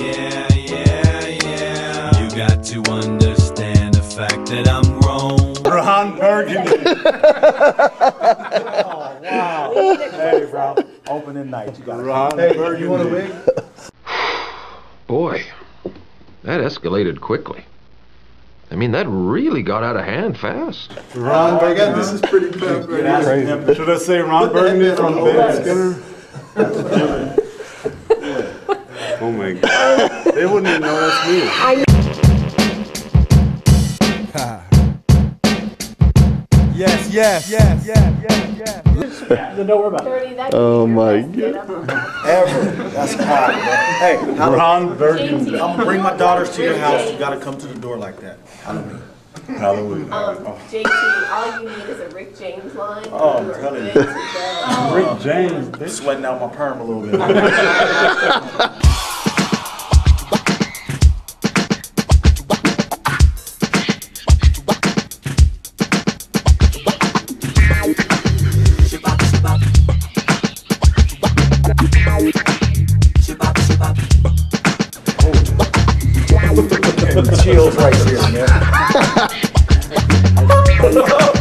yeah, yeah, yeah. You got to understand the fact that I'm wrong. Ron Burgundy. Oh, wow. Hey, bro. Opening night. You got Ron Burgundy. You want a wig? Boy, that escalated quickly. I mean, that really got out of hand fast. Ron Burgundy. This is pretty crazy. Should I say Ron Burgundy from Ben Skinner? Oh my God. They wouldn't even know that's me. Yes, yes, yes, yes, yes, yes. Don't worry about it. Oh my God. Ever. That's hard, bro. Hey, Ron Burgundy. I'm gonna bring my daughters to your house. You gotta come to the door like that. Halloween. Halloween. JT, all you need is a Rick James line. Oh, I'm telling you. Rick James. They're sweating out my perm a little bit. Chills right here, man.